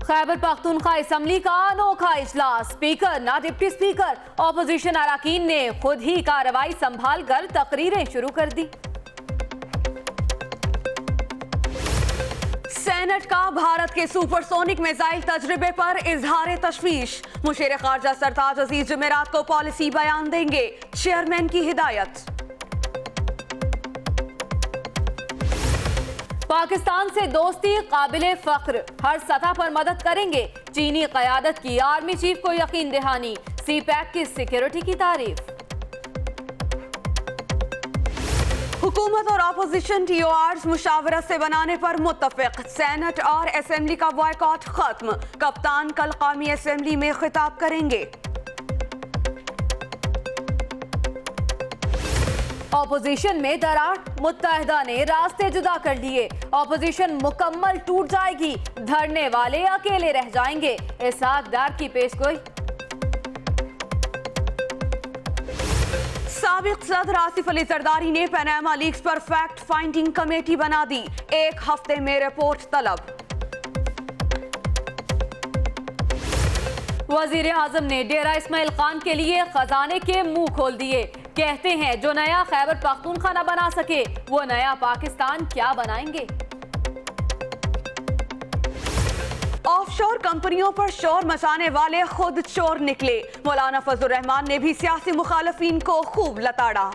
Khyber Pakhtunkhwa assembly का अनोखा इजलास, स्पीकर ना डिप्टी स्पीकर, ऑपोजिशन अरकान ने खुद ही कार्रवाई संभाल कर तकरीरें शुरू कर दी। सेनेट का भारत के सुपरसोनिक मिसाइल तजर्बे पर इजहार तशवीश, मुशीर खारजा सरताज अजीज जुमेरात को पॉलिसी बयान देंगे, चेयरमैन की हिदायत। पाकिस्तान से दोस्ती काबिले फख्र, हर सतह पर मदद करेंगे, चीनी क़यादत की आर्मी चीफ को यकीन दहानी, सी पैक की सिक्योरिटी की तारीफ। हुकूमत और अपोजिशन TORs मुशावरत से बनाने पर मुत्तफिक, सेनेट और असेंबली का बॉयकॉट खत्म, कप्तान कल कौमी असेंबली में खिताब करेंगे। ऑपोजिशन में दरार, मुत्तहिदा ने रास्ते जुदा कर लिए, ऑपोजिशन मुकम्मल टूट जाएगी, धरने वाले अकेले रह जाएंगे, इसहाक डार की पेशगोई। साबिक सदर आसिफ अली जरदारी ने पनामा लीक्स पर फैक्ट फाइंडिंग कमेटी बना दी, 1 हफ्ते में रिपोर्ट तलब। वजीर आजम ने डेरा इस्माइल खान के लिए खजाने के मुंह खोल दिए, कहते हैं जो नया खैबर पख्तूनख्वा न बना सके वो नया पाकिस्तान क्या बनाएंगे। ऑफशोर कंपनियों पर शोर मचाने वाले खुद चोर निकले, मौलाना फजलुर रहमान ने भी सियासी मुखालफिन को खूब लताड़ा।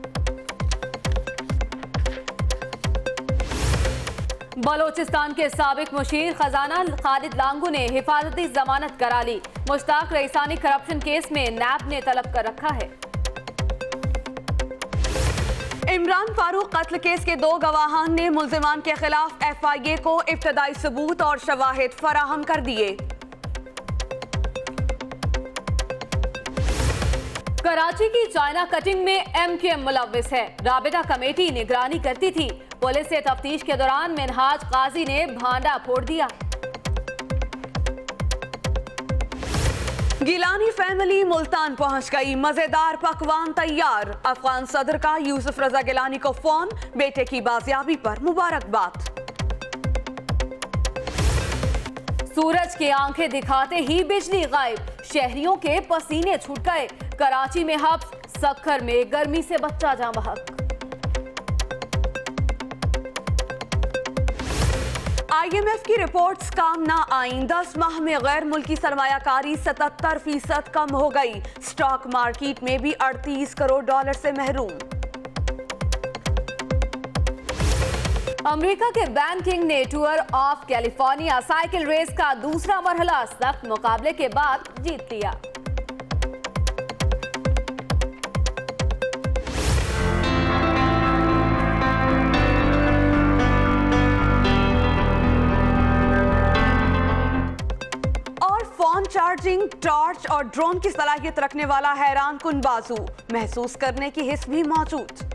बलोचिस्तान के साबिक मुशीर खजाना खालिद लांगू ने हिफाजती जमानत करा ली, मुश्ताक रईसानी करप्शन केस में नैब ने तलब कर रखा है। इमरान फारूक कत्ल केस के 2 गवाहान ने मुल्जिमान के खिलाफ FIA को इब्तदाई सबूत और शवाहिद फराहम कर दिए। कराची की चाइना कटिंग में MKM मुलव्विस है, राबिता कमेटी निगरानी करती थी, पुलिस से तफ्तीश के दौरान मिनहाज काजी ने भांडा फोड़ दिया। गिलानी फैमिली मुल्तान पहुंच गई, मजेदार पकवान तैयार, अफगान सदर का यूसुफ रजा गिलानी को फोन, बेटे की बाजियाबी पर मुबारकबाद। सूरज की आंखें दिखाते ही बिजली गायब, शहरियों के पसीने छूट गए, कराची में हब्स, सक्खर में गर्मी से बच्चा जाँ बहक। IMF की रिपोर्ट्स काम ना आईं, 10 माह में गैर मुल्की सरमायाकारी 77% कम हो गई, स्टॉक मार्केट में भी 38 करोड़ डॉलर से महरूम। अमेरिका के बैंकिंग ने Tour of California cycle race का दूसरा मरहला सख्त मुकाबले के बाद जीत लिया। चार्जिंग, टॉर्च और ड्रोन की सलाहियत रखने वाला हैरान कुन बाजू, महसूस करने की हिस्स भी मौजूद।